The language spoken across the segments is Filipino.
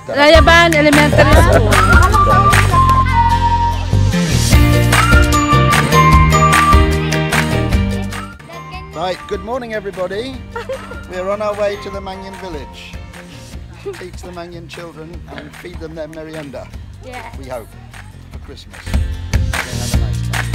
Layaban Elementary School. Right, good morning everybody. We're on our way to the Mangyan village. Teach the Mangyan children and feed them their merienda. Yeah. We hope, for Christmas. They have a nice time.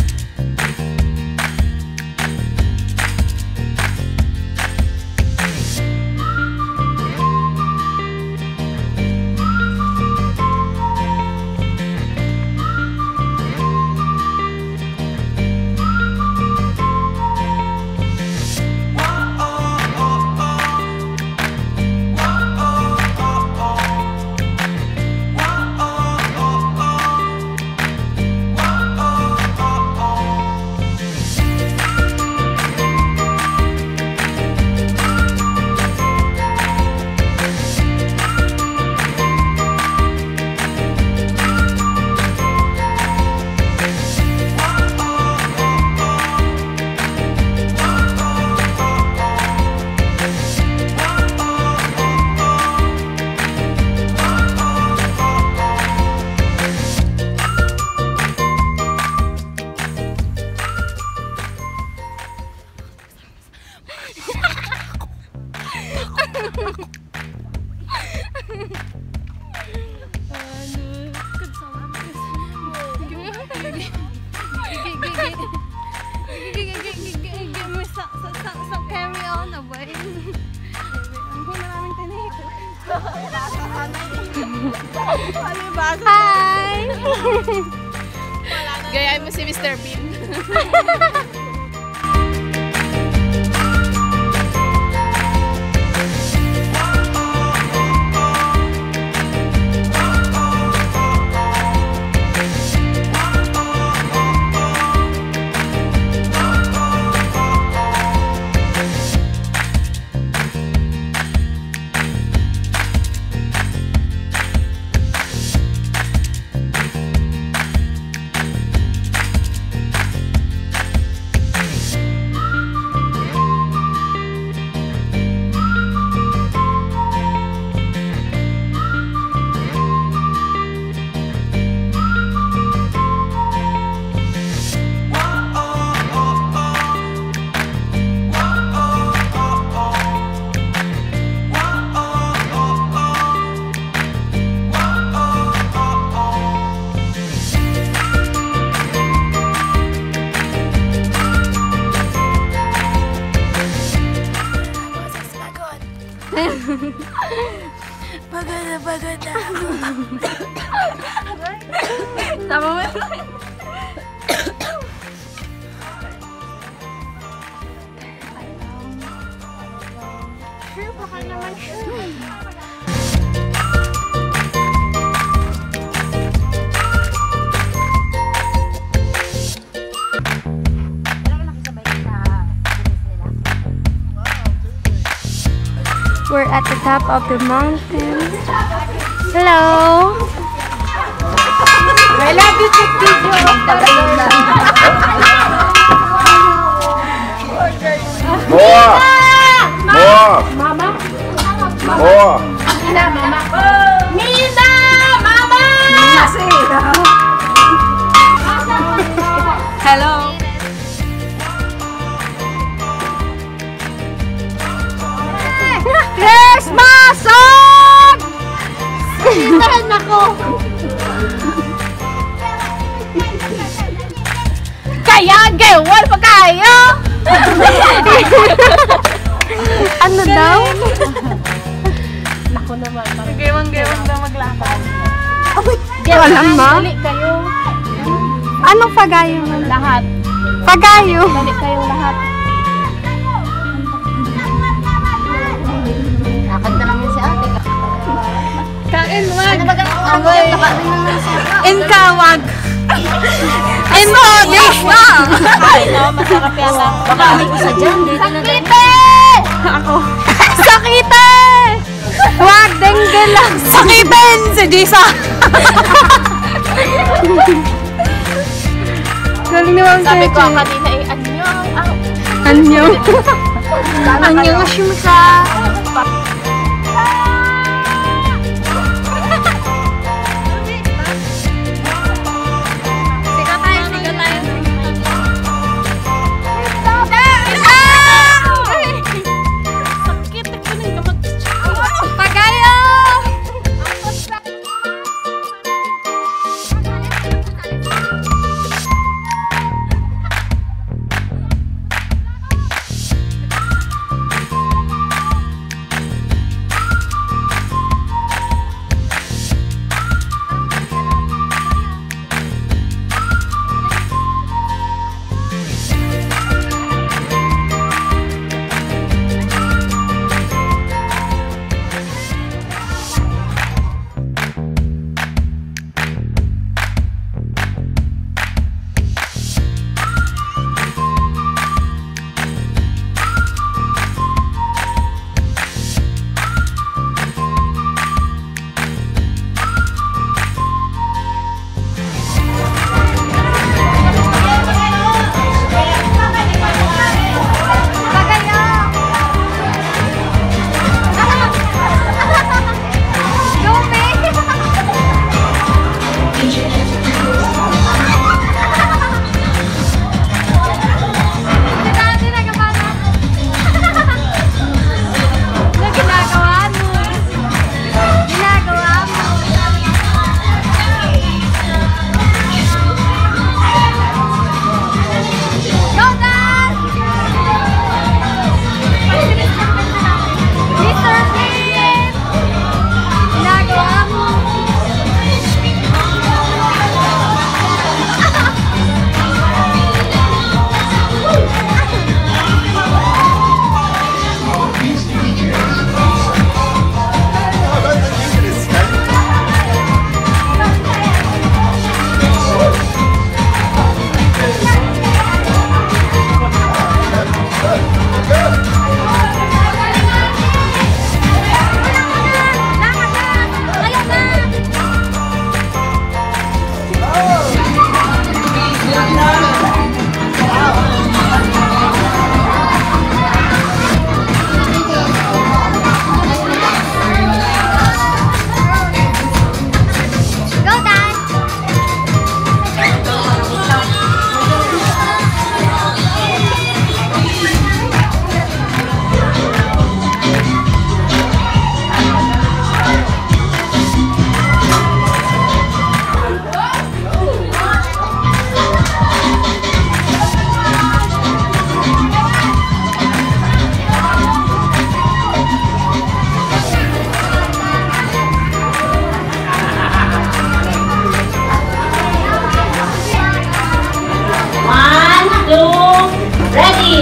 Hi! Gayahin mo si Mr. Bean. Pagod na. Tama mo? Sure, baka naman sure. We're at the top of the mountain. Hello! I love you, take video. More! More! Mama? More! Nina, Mama. Nina! Mama! Hello! Christmas song! Sintahan ako! Kaya, gewal pa kayo! Ano daw? Naku naman. Gewang-gewang daw maglakad. Wala ma? Dali kayo. Anong pagayo? Lahat. Pagayo? Dali kayong lahat. Nakanta lang yun si ate. Kain, wag. Inkawag. Inodis na! Ay, no, masarap yan lang. Baka ko sa dyan. Sakite! Ako. Sakite! Wag, dengue lang. Sakitin si Jisa. Galing naman Sabi ko kayo. kanina eh, anyong. Anyong. Anyong shimka.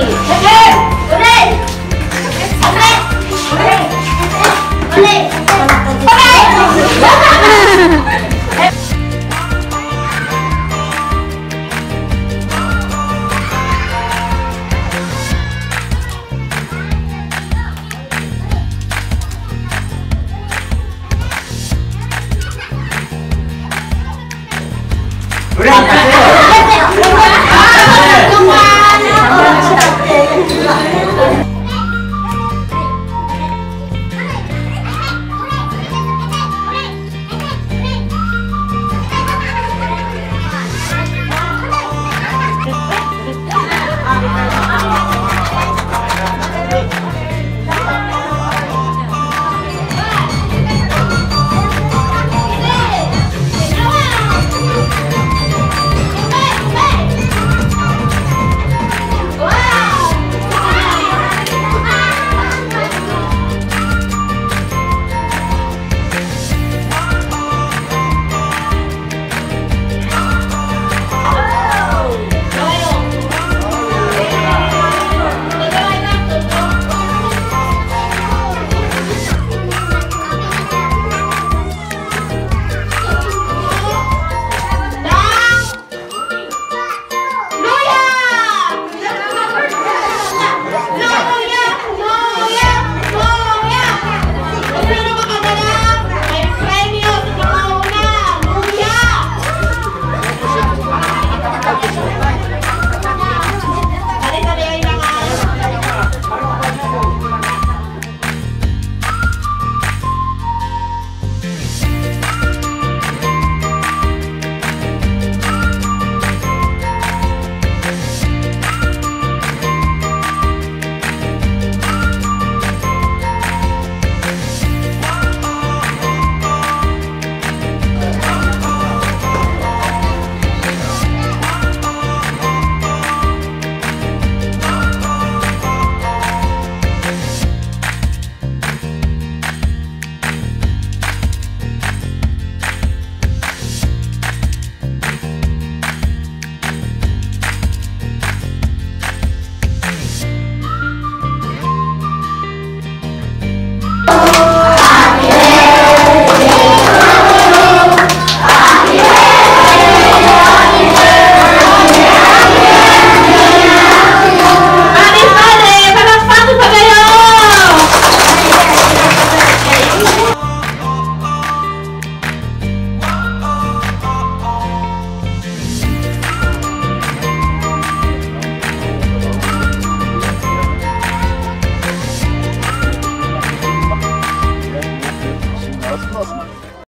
Hey,